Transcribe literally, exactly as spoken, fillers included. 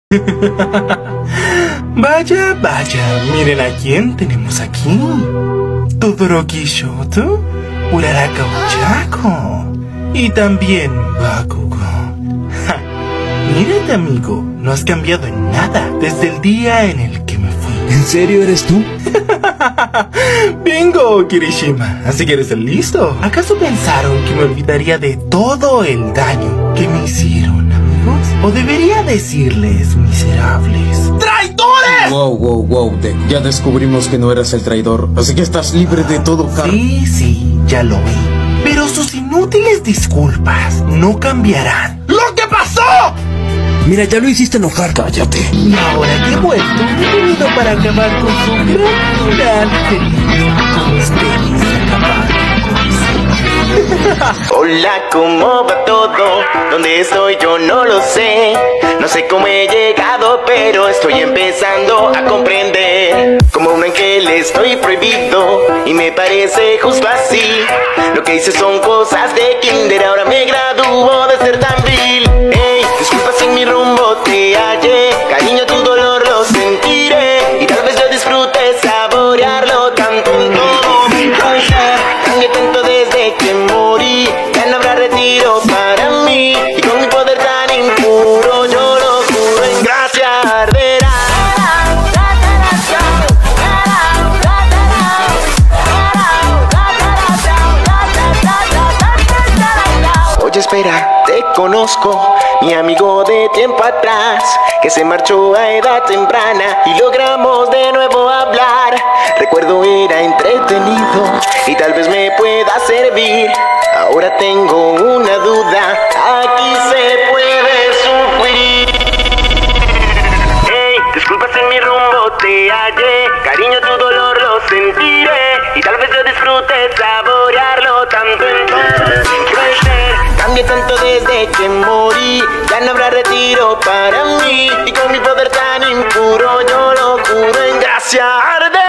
Vaya, vaya, miren a quién tenemos aquí. Todoroki Shoto, Uraraka Ochako y también Bakugo. Ja, mírate, amigo, no has cambiado en nada desde el día en el que me fui. ¿En serio eres tú? Bingo, Kirishima, así que eres el listo. ¿Acaso pensaron que me olvidaría de todo el daño que me hicieron, amigos? ¿O debería decirles miserables traidores? Wow, wow, wow, Deku. Ya descubrimos que no eras el traidor, así que estás libre de todo karma. Sí, sí, ya lo vi. Pero sus inútiles disculpas no cambiarán ¡lo que pasó! Mira, ya lo hiciste enojar. Cállate. Y ahora que he vuelto, he venido para acabar con su gran final feliz. Con ustedes acabar con mis... Hola, ¿cómo va todo? ¿Dónde estoy? Yo no lo sé. No sé cómo he llegado, pero estoy empezando a comprender. Como un ángel estoy prohibido y me parece justo así. Lo que hice son cosas de kinder, ahora me gradúo de ser tan vil. Ey, disculpa si en mi rumbo te hallé. Cariño, tu dolor lo sentiré y tal vez yo disfrute saborearlo tanto en todo mi placer. Cambié tanto desde que morí, ya no habrá retiro para mí. Y con mi poder tan impuro yo lo juro, en gracia arderá. Oye, espera, te conozco, mi amigo de tiempo atrás, que se marchó a edad temprana y logramos de nuevo hablar. Recuerdo era entretenido y tal vez me pueda servir. Ahora tengo una duda, aquí se puede sufrir. Hey, disculpa si en mi rumbo te hallé. Cariño, tu dolor lo sentiré y tal vez yo disfrute saborearlo tanto en todo. Cambié tanto desde que morí, ya no habrá retiro para mí. Y con mi poder tan impuro yo lo juro, en gracia